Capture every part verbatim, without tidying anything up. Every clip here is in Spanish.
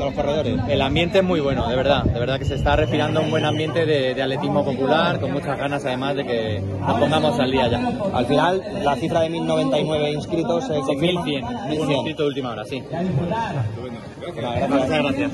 los corredores. El ambiente es muy bueno, de verdad, de verdad que se está respirando un buen ambiente de, de atletismo popular, con muchas ganas además de que nos pongamos al día ya. Al final, la cifra de mil noventa y nueve inscritos es de mil cien, un inscrito de última hora, sí. Gracias, Muchas gracias.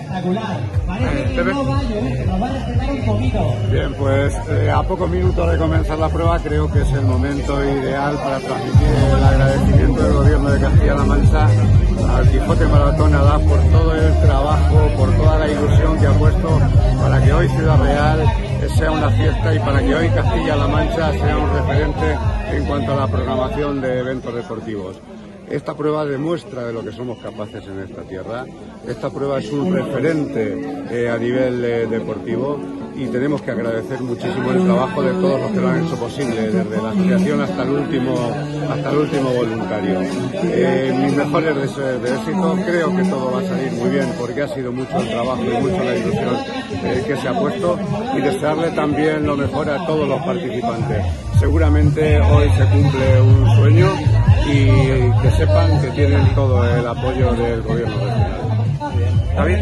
Bien, pues eh, a pocos minutos de comenzar la prueba creo que es el momento ideal para transmitir el agradecimiento del Gobierno de Castilla-La Mancha al Quijote Maratón Adaf por todo el trabajo, por toda la ilusión que ha puesto para que hoy Ciudad Real sea una fiesta y para que hoy Castilla-La Mancha sea un referente en cuanto a la programación de eventos deportivos. Esta prueba demuestra de lo que somos capaces en esta tierra. Esta prueba es un referente eh, a nivel eh, deportivo y tenemos que agradecer muchísimo el trabajo de todos los que lo han hecho posible, desde la asociación hasta el último, hasta el último voluntario. Eh, mis mejores deseos de éxito, creo que todo va a salir muy bien porque ha sido mucho el trabajo y mucho la ilusión eh, que se ha puesto, y desearle también lo mejor a todos los participantes. Seguramente hoy se cumple un sueño y que sepan que tienen todo el apoyo del gobierno regional. David.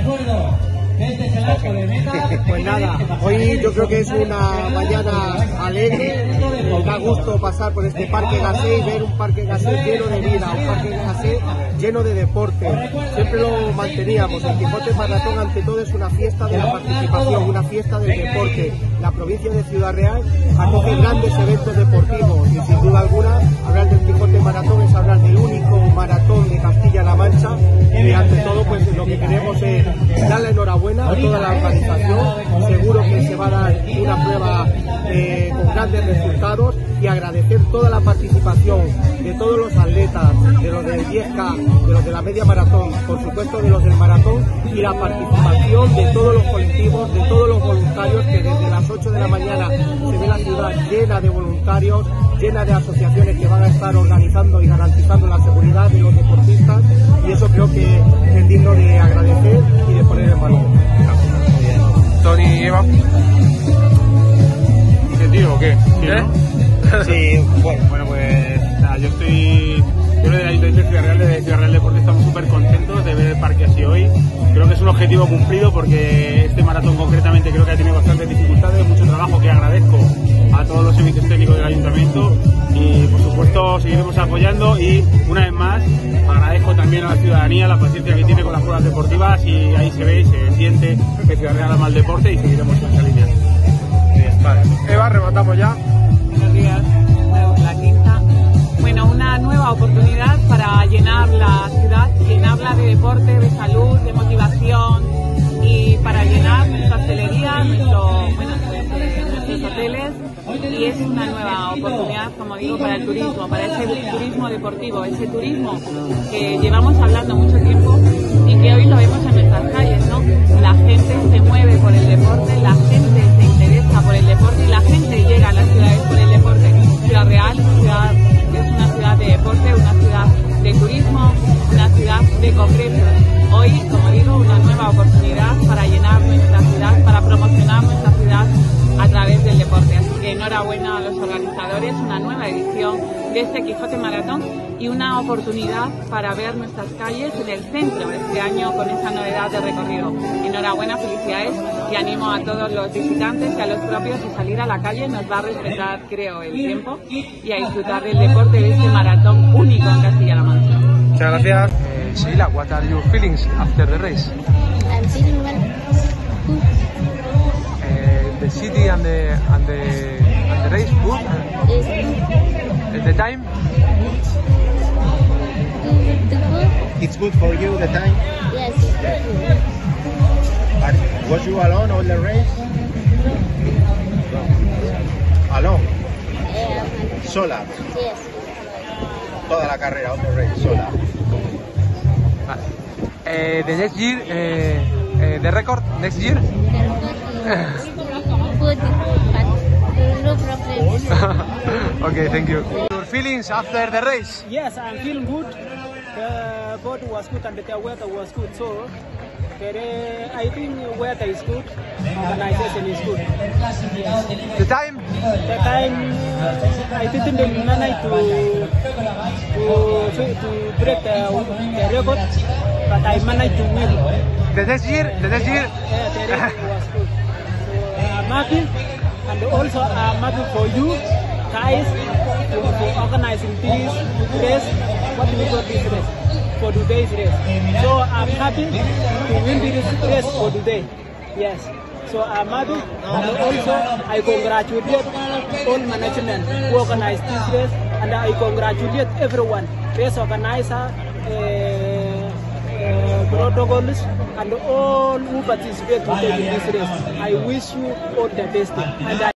Pues nada, hoy yo creo que es una mañana alegre, nos da gusto pasar por este Parque Gasset y ver un Parque Gasset lleno de vida, un Parque Gasset lleno de deporte. Siempre lo manteníamos, el Quijote Maratón ante todo es una fiesta de la participación, una fiesta del deporte. La provincia de Ciudad Real acoge grandes eventos deportivos y sin duda alguna hablar del Quijote Maratón es hablar del único maratón de Castilla-La Mancha, y ante todo pues lo que queremos es darle enhorabuena a toda la organización. Seguro que se va a dar una prueba eh, con grandes resultados, y agradecer toda la participación de todos los atletas, de los del diez K, de los de la media maratón, por supuesto de los del maratón, y la participación de todos los colectivos, de todos los voluntarios, que desde las ocho de la mañana se ve la ciudad llena de voluntarios, llena de asociaciones que van a estar organizando y garantizando la seguridad de los deportistas, y eso creo que es digno de agradecer y de poner en valor. Tony y Eva. ¿Qué tío o qué? ¿Sí, ¿Eh? no? Sí, bueno, bueno pues nada, yo estoy, yo desde la Ayuntamiento de Ciudad Real, de Ciudad Real Deporte, estamos súper contentos de ver el parque así hoy. Creo que es un objetivo cumplido porque este maratón concretamente creo que ha tenido bastantes dificultades, mucho trabajo que agradezco a todos los servicios técnicos del Ayuntamiento, y por supuesto seguiremos apoyando, y una vez más agradezco también a la ciudadanía la paciencia que tiene con las pruebas deportivas, y ahí se ve y se siente que Ciudad Real ama el deporte, y seguiremos en esa línea. Bien, vale. Eva, rematamos ya. Buenos días, la quinta. Bueno, una nueva oportunidad para llenar la ciudad, llenarla de deporte, de salud, de motivación, y para llenar nuestra hostelería, nuestro, bueno, nuestros hoteles, y es una nueva oportunidad, como digo, para el turismo, para ese turismo deportivo, ese turismo que llevamos hablando mucho tiempo y que hoy lo vemos en nuestras calles, ¿no? La gente se mueve por el deporte, la gente se interesa por el deporte y la gente llega a las ciudades por el deporte. Ciudad Real ciudad, es una ciudad de deporte, una ciudad de turismo, una ciudad de congresos. Hoy, como digo, una nueva oportunidad para llenar nuestra ciudad, para promocionar nuestra ciudad a través del deporte. Así que enhorabuena a los organizadores, una nueva edición de este Quijote Maratón y una oportunidad para ver nuestras calles en el centro este año con esa novedad de recorrido. Enhorabuena, felicidades, y animo a todos los visitantes y a los propios a salir a la calle. Nos va a respetar, creo, el tiempo, y a disfrutar del deporte de este maratón único en Castilla-La Mancha. Muchas gracias. Uh, Sheila, what are your feelings after the race? I'm feeling well. Uh, the city and the and the and the race good. Yes. Uh, the time? Good, good. It's good for you, the time? Yes. But was you alone on the race? Alone? Um, Sola? yes. Toda la carrera, on the race, sola. Uh, the next year, uh, uh, the record next year? Good, but no problem. Okay, thank you. Your feelings after the race? Yes, I'm feeling good. The boat was good and the weather was good, so uh, I think weather is good, organization is good. The time? The time, I didn't manage to to to break the, the record, but I managed to win. the next year, the next year. Yeah, the race was good. So I'm happy, and also I'm happy for you guys for, for organizing this race. What do we call this race? For today's race. So I'm happy to win this race for today. Yes. So I'm happy, and also I congratulate all management who organized this race, and I congratulate everyone, race organizer, uh, uh, protocols, and all who participate today in this race. I wish you all the best. And I